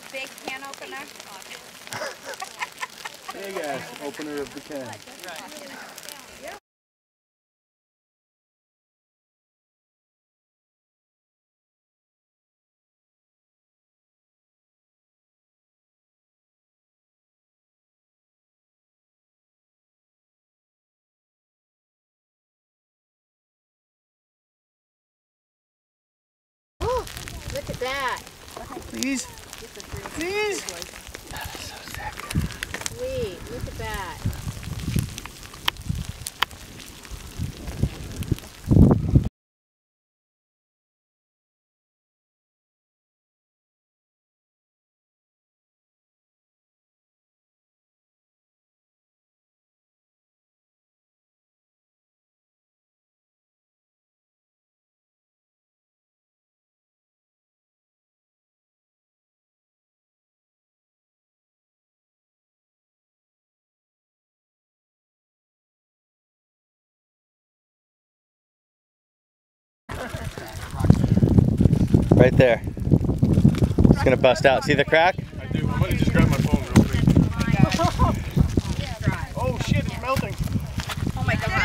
big can opener. Big ass opener of the can. Look at that. Please. Please. That is so sick. Sweet. Look at that. Right there. It's gonna bust out. See the crack? I do. I'm gonna just grab my phone real quick. Oh shit, it's melting. Oh my God.